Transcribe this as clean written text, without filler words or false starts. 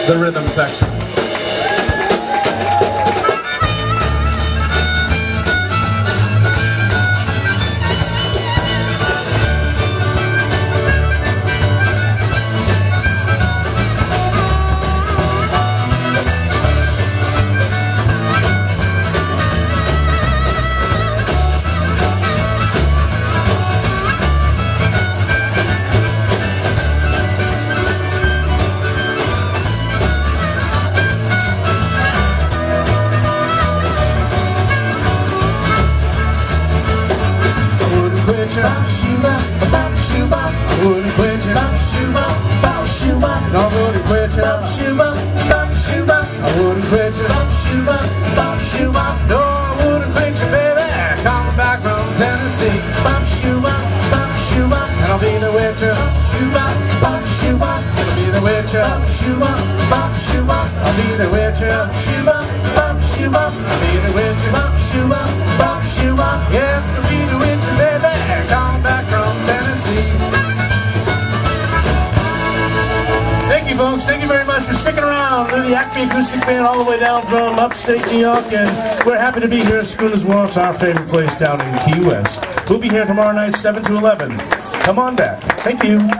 the rhythm section. Yes, I'll be the witcher, baby, coming back from Tennessee. Thank you, folks. Thank you very much for sticking around. We're the ACME Acoustic Band all the way down from upstate New York, and we're happy to be here at Schooners Wharf, our favorite place down in Key West. We'll be here tomorrow night, 7 to 11. Come on back. Thank you.